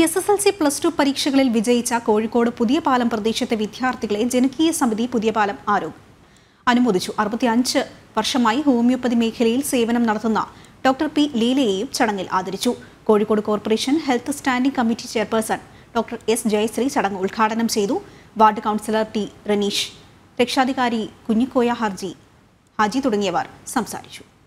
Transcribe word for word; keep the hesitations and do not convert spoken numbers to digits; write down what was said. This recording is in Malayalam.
S S L C plus two പരീക്ഷകളിൽ വിജയിച്ച കോഴിക്കോട് പുതിയ പാലം പ്രദേശത്തെ വിദ്യാർത്ഥികളെ ജനകീയ സമിതി പുതിയ പാലം ആരോഗ്യം അനുമോദിച്ചു. അറുപത്തിയഞ്ച് വർഷമായി ഹോമിയോപ്പതി മേഖലയിൽ സേവനം നടത്തുന്ന ഡോക്ടർ പി ലീലയെയും ചടങ്ങിൽ ആദരിച്ചു. Kozhikode corporation health standing committee chairperson doctor S Jayasree ചടങ്ങ് ഉദ്ഘാടനം ചെയ്തു. വാർഡ് കൗൺസിലർ ടി റനീഷ്, രക്ഷാധികാരി കുഞ്ഞിക്കോയ ഹർജി ഹാജി തുടങ്ങിയവർ സംസാരിച്ചു.